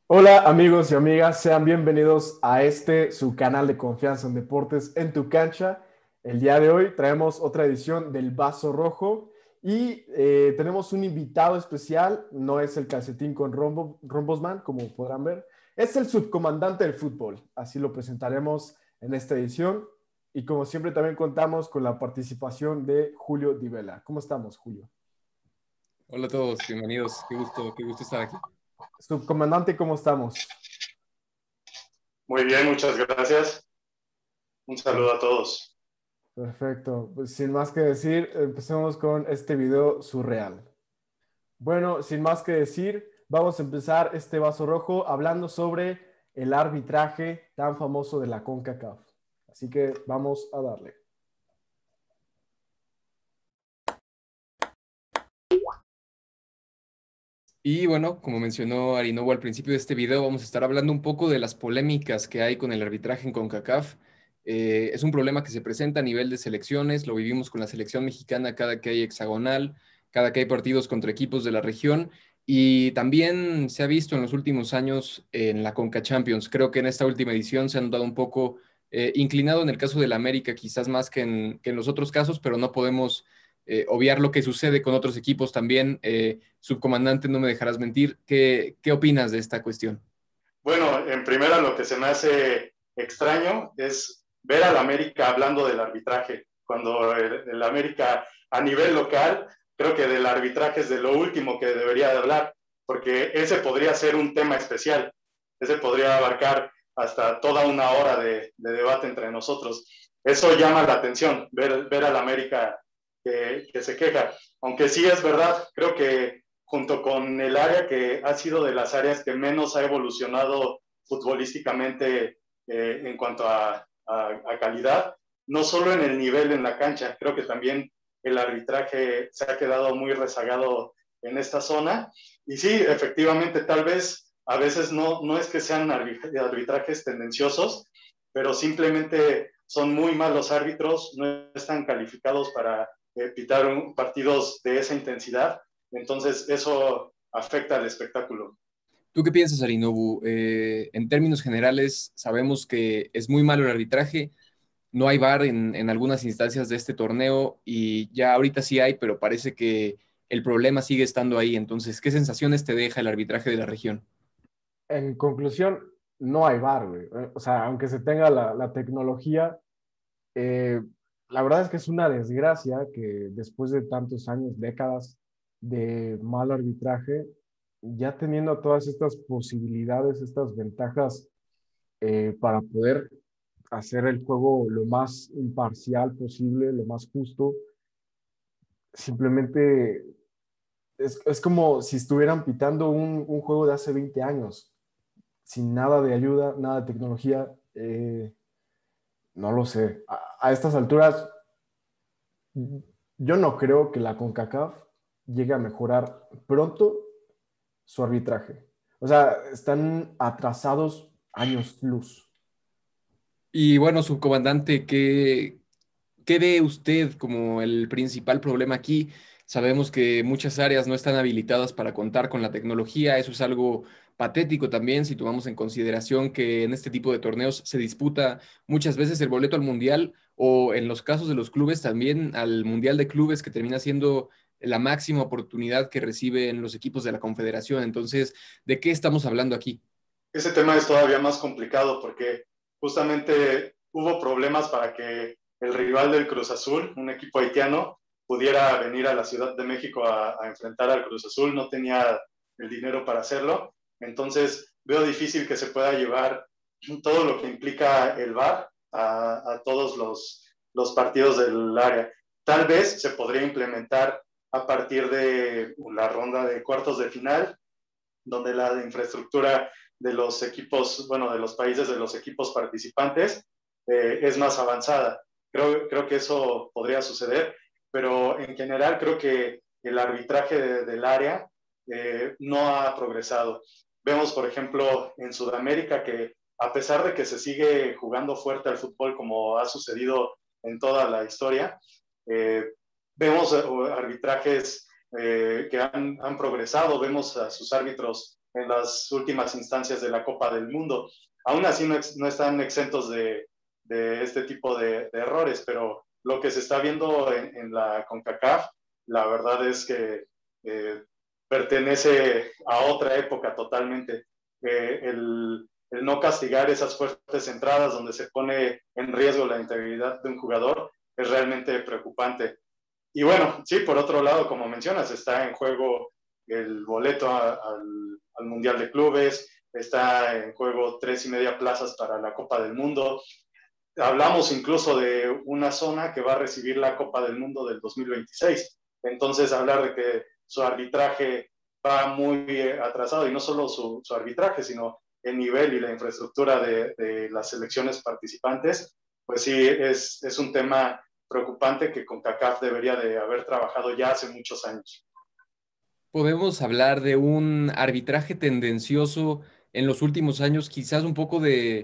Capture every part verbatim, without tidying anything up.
Hola amigos y amigas, sean bienvenidos a este, su canal de confianza en deportes en tu cancha. El día de hoy traemos otra edición del Vaso Rojo y eh, tenemos un invitado especial, no es el calcetín con rombo, rombosman, como podrán ver, es el subcomandante del fútbol, así lo presentaremos en esta edición y como siempre también contamos con la participación de Julio Di Vela. ¿Cómo estamos, Julio? Hola a todos, bienvenidos. Qué gusto, qué gusto estar aquí. Subcomandante, ¿cómo estamos? Muy bien, muchas gracias. Un saludo a todos. Perfecto, pues sin más que decir, empecemos con este video surreal. Bueno, sin más que decir, vamos a empezar este vaso rojo hablando sobre el arbitraje tan famoso de la CONCACAF. Así que vamos a darle. Y bueno, como mencionó Arinovo al principio de este video, vamos a estar hablando un poco de las polémicas que hay con el arbitraje en CONCACAF. Eh, es un problema que se presenta a nivel de selecciones, lo vivimos con la selección mexicana cada que hay hexagonal, cada que hay partidos contra equipos de la región, y también se ha visto en los últimos años en la CONCA Champions. Creo que en esta última edición se han dado un poco eh, inclinado en el caso del América, quizás más que en, que en los otros casos, pero no podemos eh, obviar lo que sucede con otros equipos también. Eh, subcomandante, no me dejarás mentir. ¿Qué, qué opinas de esta cuestión? Bueno, en primera lo que se me hace extraño es ver al América hablando del arbitraje, cuando el, el América a nivel local, creo que del arbitraje es de lo último que debería de hablar, porque ese podría ser un tema especial, ese podría abarcar hasta toda una hora de, de debate entre nosotros. Eso llama la atención, ver, ver al América que, que se queja, aunque sí es verdad, creo que junto con el área que ha sido de las áreas que menos ha evolucionado futbolísticamente eh, en cuanto a, a, a calidad, no solo en el nivel en la cancha, creo que también el arbitraje se ha quedado muy rezagado en esta zona. Y sí, efectivamente, tal vez a veces no, no es que sean arbitrajes tendenciosos, pero simplemente son muy malos árbitros, no están calificados para eh, pitar un, partidos de esa intensidad. Entonces, eso afecta al espectáculo. ¿Tú qué piensas, Arinobu? Eh, en términos generales, sabemos que es muy malo el arbitraje. No hay V A R en, en algunas instancias de este torneo y ya ahorita sí hay, pero parece que el problema sigue estando ahí. Entonces, ¿qué sensaciones te deja el arbitraje de la región? En conclusión, no hay V A R, güey. O sea, aunque se tenga la, la tecnología, eh, la verdad es que es una desgracia que después de tantos años, décadas de mal arbitraje, ya teniendo todas estas posibilidades, estas ventajas eh, para poder hacer el juego lo más imparcial posible, lo más justo, simplemente es, es como si estuvieran pitando un, un, juego de hace veinte años, sin nada de ayuda, nada de tecnología. Eh, no lo sé. A, a estas alturas, yo no creo que la CONCACAF llegue a mejorar pronto su arbitraje. O sea, están atrasados años luz. Y bueno, subcomandante, ¿qué, ¿qué ve usted como el principal problema aquí? Sabemos que muchas áreas no están habilitadas para contar con la tecnología. Eso es algo patético también si tomamos en consideración que en este tipo de torneos se disputa muchas veces el boleto al mundial o en los casos de los clubes también al mundial de clubes, que termina siendo la máxima oportunidad que reciben los equipos de la Confederación. Entonces, ¿de qué estamos hablando aquí? Ese tema es todavía más complicado porque justamente hubo problemas para que el rival del Cruz Azul, un equipo haitiano, pudiera venir a la Ciudad de México a, a enfrentar al Cruz Azul. No tenía el dinero para hacerlo. Entonces, veo difícil que se pueda llevar todo lo que implica el V A R a, a todos los, los partidos del área. Tal vez se podría implementar a partir de la ronda de cuartos de final, donde la infraestructura de los equipos, bueno, de los países, de los equipos participantes, eh, es más avanzada. Creo, creo que eso podría suceder, pero en general creo que el arbitraje de, del área eh, no ha progresado. Vemos, por ejemplo, en Sudamérica que a pesar de que se sigue jugando fuerte al fútbol como ha sucedido en toda la historia, eh, vemos arbitrajes eh, que han, han progresado, vemos a sus árbitros en las últimas instancias de la Copa del Mundo. Aún así no, no están exentos de, de este tipo de, de errores, pero lo que se está viendo en, en la CONCACAF, la verdad es que eh, pertenece a otra época totalmente. Eh, el, el no castigar esas fuertes entradas donde se pone en riesgo la integridad de un jugador es realmente preocupante. Y bueno, sí, por otro lado, como mencionas, está en juego el boleto a, al, al Mundial de Clubes, está en juego tres y media plazas para la Copa del Mundo. Hablamos incluso de una zona que va a recibir la Copa del Mundo del dos mil veintiséis. Entonces, hablar de que su arbitraje va muy atrasado, y no solo su, su arbitraje, sino el nivel y la infraestructura de, de las selecciones participantes, pues sí, es, es un tema preocupante que CONCACAF debería de haber trabajado ya hace muchos años. Podemos hablar de un arbitraje tendencioso en los últimos años, quizás un poco de,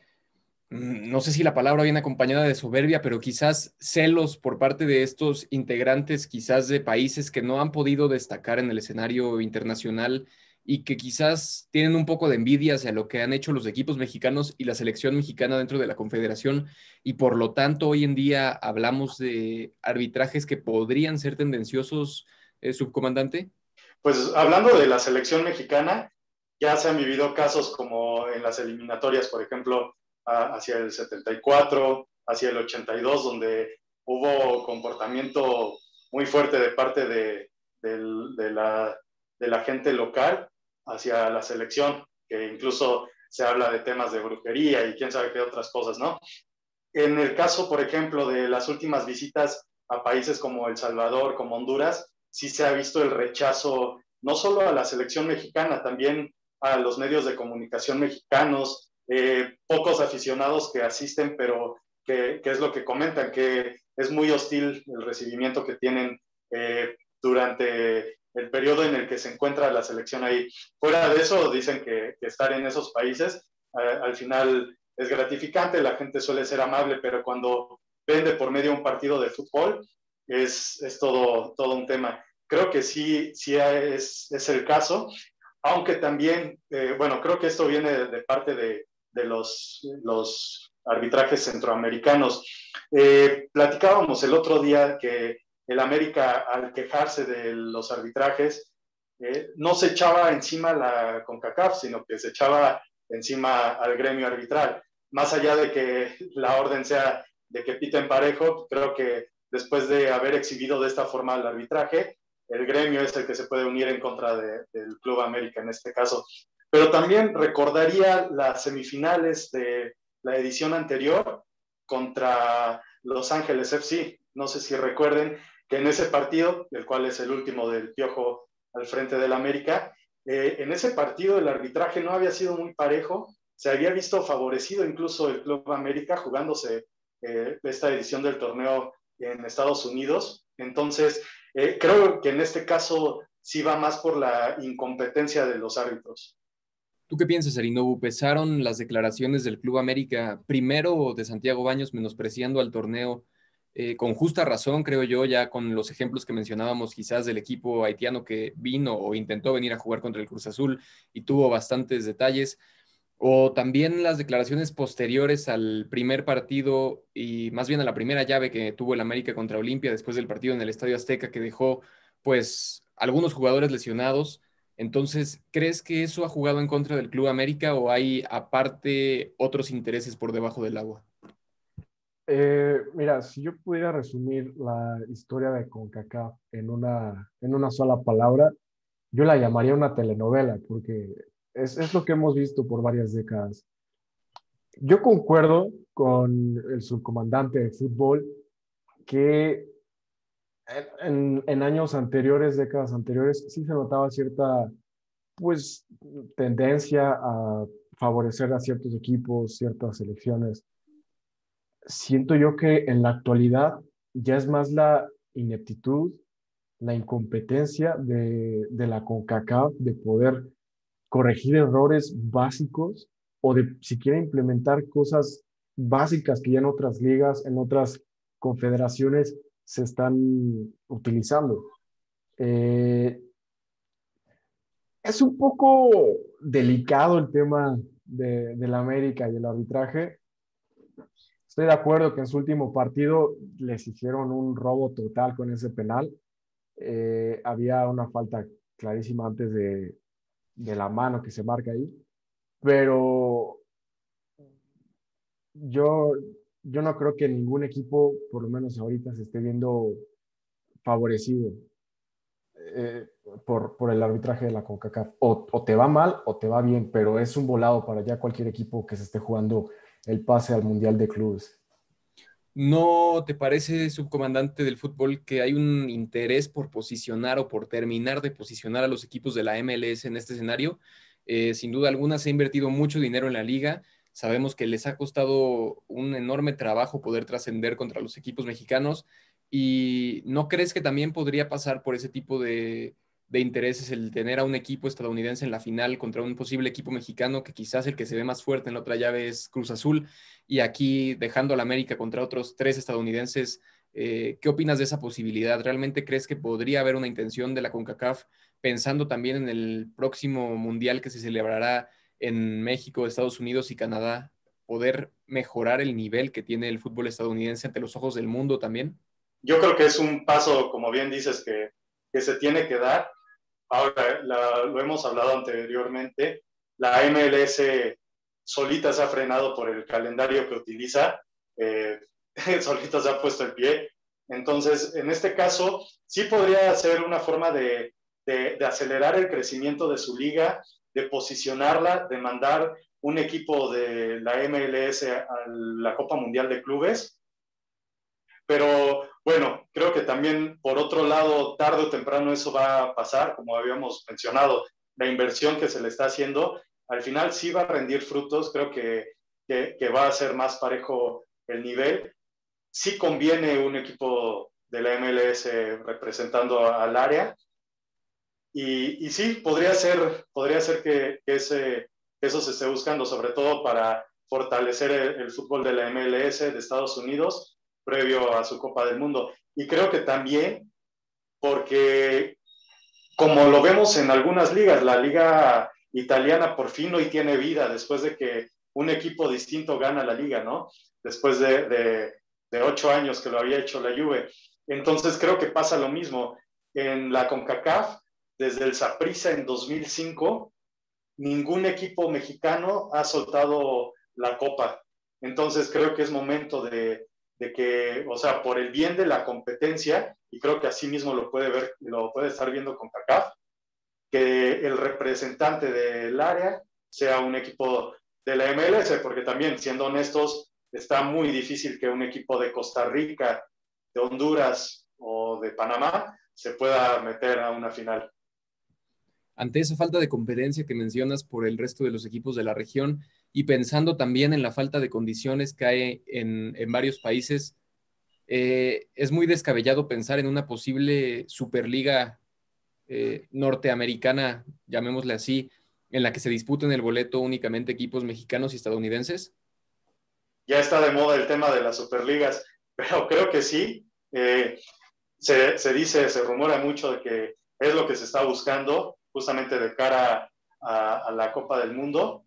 mm, no sé si la palabra viene acompañada de soberbia, pero quizás celos por parte de estos integrantes, quizás de países que no han podido destacar en el escenario internacional y que quizás tienen un poco de envidia hacia lo que han hecho los equipos mexicanos y la selección mexicana dentro de la Confederación, y por lo tanto hoy en día hablamos de arbitrajes que podrían ser tendenciosos, eh, subcomandante. Pues hablando de la selección mexicana, ya se han vivido casos como en las eliminatorias, por ejemplo, a, hacia el setenta y cuatro, hacia el ochenta y dos, donde hubo comportamiento muy fuerte de parte de, de, de, la, de la gente local hacia la selección, que incluso se habla de temas de brujería y quién sabe qué otras cosas, ¿no? En el caso, por ejemplo, de las últimas visitas a países como El Salvador, como Honduras, sí se ha visto el rechazo no solo a la selección mexicana, también a los medios de comunicación mexicanos, eh, pocos aficionados que asisten, pero que, que, es lo que comentan, que es muy hostil el recibimiento que tienen eh, durante el periodo en el que se encuentra la selección ahí. Fuera de eso, dicen que, que estar en esos países, eh, al final es gratificante, la gente suele ser amable, pero cuando vende por medio de un partido de fútbol, es, es todo, todo un tema. Creo que sí, sí es, es el caso, aunque también, eh, bueno, creo que esto viene de, de parte de, de los, los arbitrajes centroamericanos. Eh, platicábamos el otro día que el América, al quejarse de los arbitrajes, eh, no se echaba encima la CONCACAF, sino que se echaba encima al gremio arbitral. Más allá de que la orden sea de que piten parejo, creo que después de haber exhibido de esta forma el arbitraje, el gremio es el que se puede unir en contra de, del Club América en este caso. Pero también recordaría las semifinales de la edición anterior contra Los Ángeles F C. No sé si recuerden que en ese partido, el cual es el último del Piojo al frente del América, eh, en ese partido el arbitraje no había sido muy parejo, se había visto favorecido incluso el Club América jugándose eh, esta edición del torneo en Estados Unidos. Entonces, eh, creo que en este caso sí va más por la incompetencia de los árbitros. ¿Tú qué piensas, Arinobu? ¿Pesaron las declaraciones del Club América, primero de Santiago Baños menospreciando al torneo, eh, con justa razón, creo yo, ya con los ejemplos que mencionábamos quizás del equipo haitiano que vino o intentó venir a jugar contra el Cruz Azul y tuvo bastantes detalles? O también las declaraciones posteriores al primer partido y más bien a la primera llave que tuvo el América contra Olimpia después del partido en el Estadio Azteca, que dejó pues algunos jugadores lesionados. Entonces, ¿crees que eso ha jugado en contra del Club América o hay aparte otros intereses por debajo del agua? Eh, mira, si yo pudiera resumir la historia de CONCACAF en una, en una sola palabra, yo la llamaría una telenovela, porque es, es lo que hemos visto por varias décadas. Yo concuerdo con el subcomandante de fútbol que en, en años anteriores, décadas anteriores, sí se notaba cierta, pues, tendencia a favorecer a ciertos equipos, ciertas selecciones. Siento yo que en la actualidad ya es más la ineptitud, la incompetencia de, de la CONCACAF de poder corregir errores básicos o de siquiera implementar cosas básicas que ya en otras ligas, en otras confederaciones se están utilizando. Eh, Es un poco delicado el tema de, de la América y el arbitraje. Estoy de acuerdo que en su último partido les hicieron un robo total con ese penal. Eh, había una falta clarísima antes de, de la mano que se marca ahí, pero yo, yo no creo que ningún equipo, por lo menos ahorita, se esté viendo favorecido eh, por, por el arbitraje de la CONCACAF. O, o te va mal o te va bien, pero es un volado para ya cualquier equipo que se esté jugando el pase al Mundial de Clubes. ¿No te parece, subcomandante del fútbol, que hay un interés por posicionar o por terminar de posicionar a los equipos de la M L S en este escenario? Eh, sin duda alguna se ha invertido mucho dinero en la liga. Sabemos que les ha costado un enorme trabajo poder trascender contra los equipos mexicanos. ¿Y no crees que también podría pasar por ese tipo de, de intereses el tener a un equipo estadounidense en la final contra un posible equipo mexicano, que quizás el que se ve más fuerte en la otra llave es Cruz Azul? Y aquí dejando a la América contra otros tres estadounidenses, eh, ¿qué opinas de esa posibilidad? ¿Realmente crees que podría haber una intención de la CONCACAF, pensando también en el próximo mundial que se celebrará en México, Estados Unidos y Canadá, poder mejorar el nivel que tiene el fútbol estadounidense ante los ojos del mundo también? Yo creo que es un paso, como bien dices, que, que se tiene que dar. Ahora, la, lo hemos hablado anteriormente, la M L S solita se ha frenado por el calendario que utiliza, eh, solita se ha puesto el pie. Entonces, en este caso, sí podría ser una forma de, de, de acelerar el crecimiento de su liga, de posicionarla, de mandar un equipo de la M L S a la Copa Mundial de Clubes. Pero bueno, creo que también por otro lado, tarde o temprano eso va a pasar, como habíamos mencionado, la inversión que se le está haciendo, al final sí va a rendir frutos, creo que, que, que va a ser más parejo el nivel. Sí conviene un equipo de la M L S representando al área y, y sí, podría ser, podría ser que, que ese, eso se esté buscando, sobre todo para fortalecer el, el fútbol de la M L S de Estados Unidos previo a su Copa del Mundo. Y creo que también porque, como lo vemos en algunas ligas, la liga italiana por fin hoy tiene vida después de que un equipo distinto gana la liga, ¿no? Después de, de, de ocho años que lo había hecho la Juve. Entonces creo que pasa lo mismo. En la CONCACAF, desde el Saprissa en dos mil cinco, ningún equipo mexicano ha soltado la copa. Entonces creo que es momento de, de que, o sea, por el bien de la competencia, y creo que así mismo lo puede ver, lo puede estar viendo con CONCACAF, que el representante del área sea un equipo de la M L S, porque también, siendo honestos, está muy difícil que un equipo de Costa Rica, de Honduras o de Panamá se pueda meter a una final. Ante esa falta de competencia que mencionas por el resto de los equipos de la región y pensando también en la falta de condiciones que hay en, en varios países, eh, es muy descabellado pensar en una posible Superliga eh, norteamericana, llamémosle así, en la que se disputen el boleto únicamente equipos mexicanos y estadounidenses. Ya está de moda el tema de las Superligas, pero creo que sí. Eh, se, se dice, se rumora mucho de que es lo que se está buscando justamente de cara a, a la Copa del Mundo.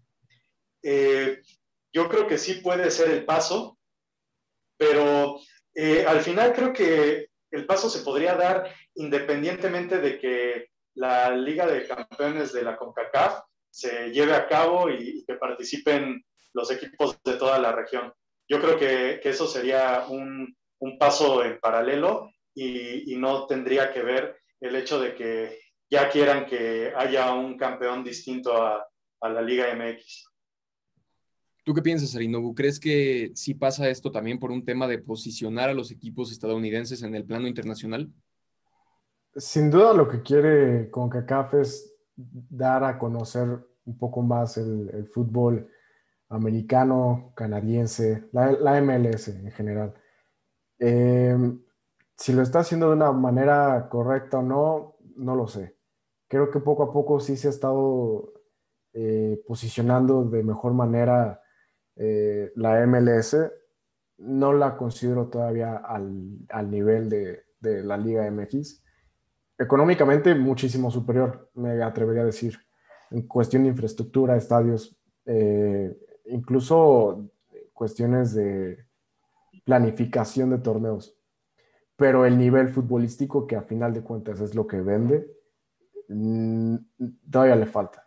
Eh, yo creo que sí puede ser el paso, pero eh, al final creo que el paso se podría dar independientemente de que la Liga de Campeones de la CONCACAF se lleve a cabo y, y que participen los equipos de toda la región. Yo creo que, que eso sería un, un, paso en paralelo y, y no tendría que ver el hecho de que ya quieran que haya un campeón distinto a, a la Liga M X. ¿Tú qué piensas, Arinobu? ¿Crees que sí pasa esto también por un tema de posicionar a los equipos estadounidenses en el plano internacional? Sin duda lo que quiere CONCACAF es dar a conocer un poco más el, el fútbol americano, canadiense, la, la M L S en general. Eh, si lo está haciendo de una manera correcta o no, no lo sé. Creo que poco a poco sí se ha estado eh, posicionando de mejor manera eh, la M L S. No la considero todavía al, al nivel de, de la Liga M X. económicamente muchísimo superior, me atrevería a decir, en cuestión de infraestructura, estadios, eh, incluso cuestiones de planificación de torneos. Pero el nivel futbolístico, que a final de cuentas es lo que vende, mm, todavía le falta.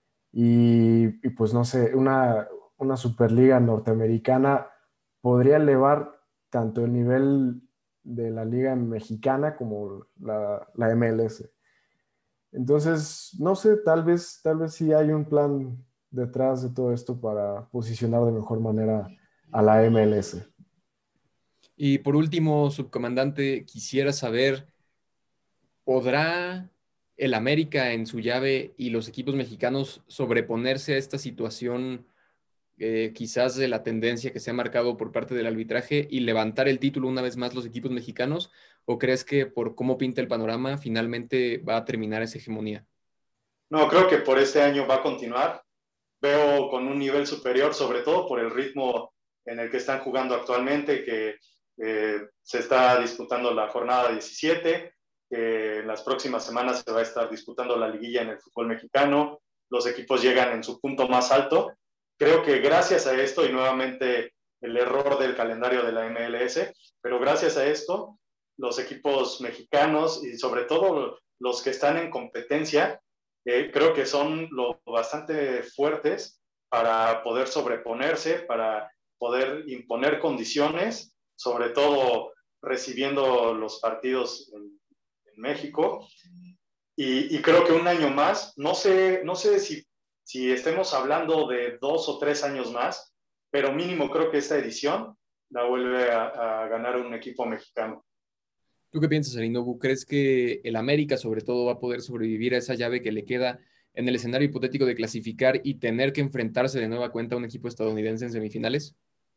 Y, y pues no sé, una, una Superliga norteamericana podría elevar tanto el nivel de la liga mexicana como la, la M L S. Entonces, no sé, tal vez, tal vez sí hay un plan detrás de todo esto para posicionar de mejor manera a la M L S. Y por último, subcomandante, quisiera saber, ¿podrá el América en su llave y los equipos mexicanos sobreponerse a esta situación, eh, quizás de la tendencia que se ha marcado por parte del arbitraje y levantar el título una vez más los equipos mexicanos? ¿O crees que por cómo pinta el panorama finalmente va a terminar esa hegemonía? No, creo que por este año va a continuar. Veo con un nivel superior, sobre todo por el ritmo en el que están jugando actualmente, que eh, se está disputando la jornada diecisiete, que en las próximas semanas se va a estar disputando la liguilla en el fútbol mexicano, los equipos llegan en su punto más alto. Creo que gracias a esto, y nuevamente el error del calendario de la M L S, pero gracias a esto, los equipos mexicanos y sobre todo los que están en competencia, eh, creo que son lo bastante fuertes para poder sobreponerse, para poder imponer condiciones, sobre todo recibiendo los partidos en, en México. Y, y, creo que un año más, no sé, no sé si, si estemos hablando de dos o tres años más, pero mínimo creo que esta edición la vuelve a, a ganar un equipo mexicano. ¿Tú qué piensas, Arinobu? ¿Crees que el América, sobre todo, va a poder sobrevivir a esa llave que le queda en el escenario hipotético de clasificar y tener que enfrentarse de nueva cuenta a un equipo estadounidense en semifinales?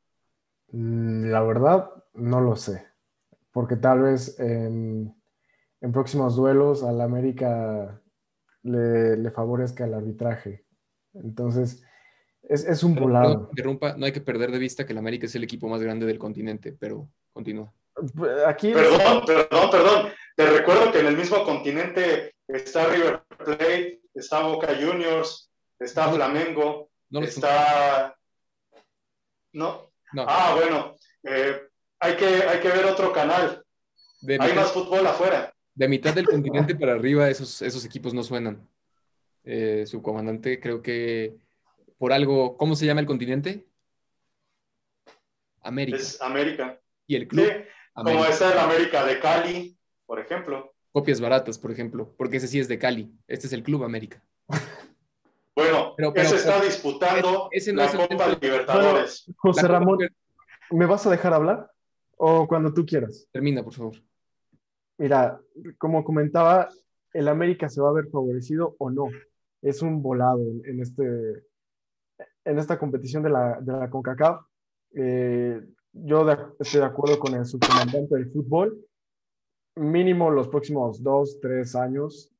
La verdad, no lo sé, porque tal vez en, en próximos duelos al América le, le favorezca el arbitraje. Entonces, es, es un Perdón, perdón que volado. interrumpa, no hay que perder de vista que el América es el equipo más grande del continente, pero continúa. Aquí el... Perdón, perdón, perdón. Te recuerdo que en el mismo continente está River Plate, está Boca Juniors, está No, Flamengo, no los conozco. está... ¿No? No, Ah, bueno. Eh, hay, que, hay que ver otro canal. de Hay mitad, más fútbol afuera. de mitad del continente para arriba esos, esos equipos no suenan. Eh, su comandante creo que por algo, ¿cómo se llama el continente? América. Es América. Y el Sí, club, como América. está el América de Cali, por ejemplo. Copias baratas, por ejemplo, porque ese sí es de Cali. Este es el Club América. Bueno, Pero, ese pero, está pero ese, disputando ese no es la el Copa centro. Bueno, Libertadores. La José Copa Ramón, Liber- ¿me vas a dejar hablar? O cuando tú quieras. Termina, por favor. Mira, como comentaba, el América se va a ver favorecido o no. Es un volado en, en este, en esta competición de la, de la CONCACAF. Eh, yo de- estoy de acuerdo con el subcomandante del fútbol. Mínimo los próximos dos, tres años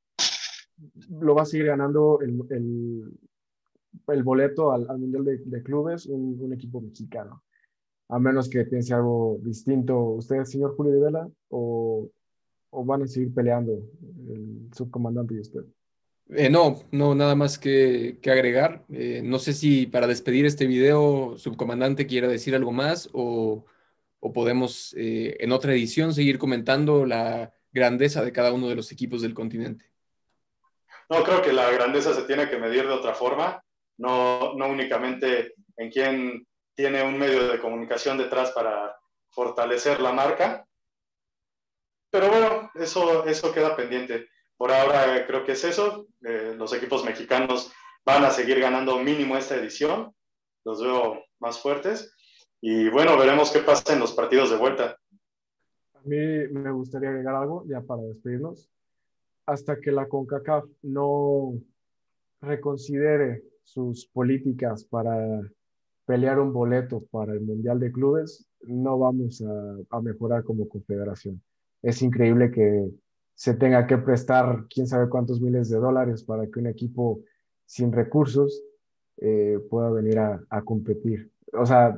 lo va a seguir ganando el, el, el boleto al, al Mundial de, de Clubes un, un, equipo mexicano. A menos que piense algo distinto usted, señor Julio de Vela, o, o van a seguir peleando el subcomandante y usted. Eh, no, no, nada más que, que agregar. Eh, no sé si para despedir este video, subcomandante quiera decir algo más o, o podemos eh, en otra edición seguir comentando la grandeza de cada uno de los equipos del continente. No, creo que la grandeza se tiene que medir de otra forma, no, no únicamente en quién tiene un medio de comunicación detrás para fortalecer la marca. Pero bueno, eso, eso queda pendiente. Por ahora eh, creo que es eso. Eh, los equipos mexicanos van a seguir ganando mínimo esta edición. Los veo más fuertes. Y bueno, veremos qué pasa en los partidos de vuelta. A mí me gustaría agregar algo ya para despedirnos. Hasta que la CONCACAF no reconsidere sus políticas para pelear un boleto para el Mundial de Clubes, no vamos a, a mejorar como confederación. Es increíble que se tenga que prestar quién sabe cuántos miles de dólares para que un equipo sin recursos eh, pueda venir a, a competir. O sea,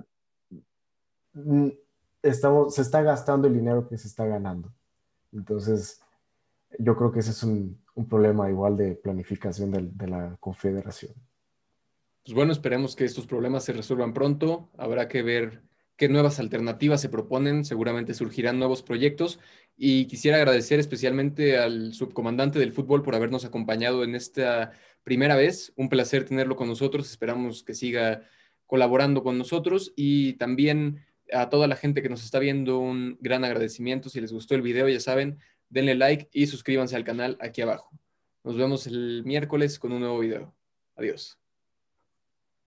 mm, estamos, se está gastando el dinero que se está ganando. Entonces, yo creo que ese es un, un problema igual de planificación del- de la Confederación. Pues bueno, esperemos que estos problemas se resuelvan pronto. Habrá que ver qué nuevas alternativas se proponen. Seguramente surgirán nuevos proyectos. Y quisiera agradecer especialmente al subcomandante del fútbol por habernos acompañado en esta primera vez. Un placer tenerlo con nosotros. Esperamos que siga colaborando con nosotros. Y también a toda la gente que nos está viendo, un gran agradecimiento. Si les gustó el video, ya saben, denle like y suscríbanse al canal aquí abajo. Nos vemos el miércoles con un nuevo video. Adiós.